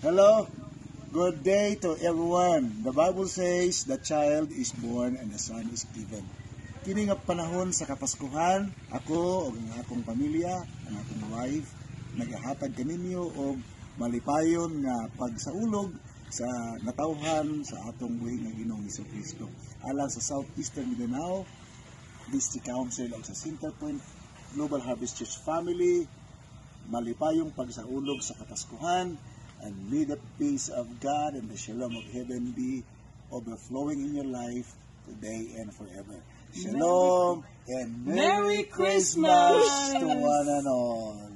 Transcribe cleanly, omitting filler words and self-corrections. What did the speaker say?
Hello, good day to everyone. The Bible says the child is born and the son is given. Kini nga panahon sa Kapaskuhan, ako o ang akong pamilya, ang akong wife, nagahatag kaninyo og malipayon nga pagsaulog sa natawhan sa atong buhi nga Ginoong Hesukristo. Alang sa Southeastern Mindanao District Council o sa Centerpoint Global Harvest Church family, malipayong pagsaulog sa Kapaskuhan, and may the peace of God and the shalom of heaven be overflowing in your life today and forever. Shalom and Merry Christmas to one and all.